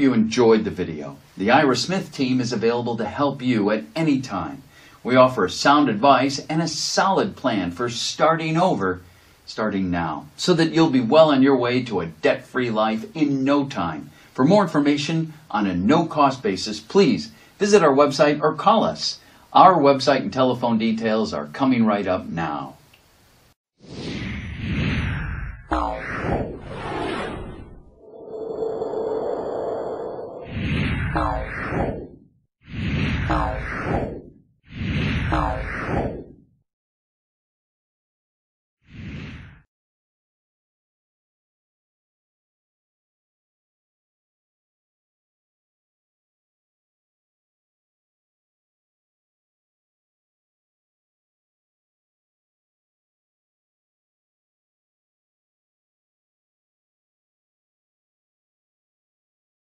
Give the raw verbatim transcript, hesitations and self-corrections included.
you enjoyed the video. The Ira Smith team is available to help you at any time. We offer sound advice and a solid plan for starting over, starting now, so that you'll be well on your way to a debt-free life in no time. For more information on a no-cost basis, please visit our website or call us. Our website and telephone details are coming right up now. Oh.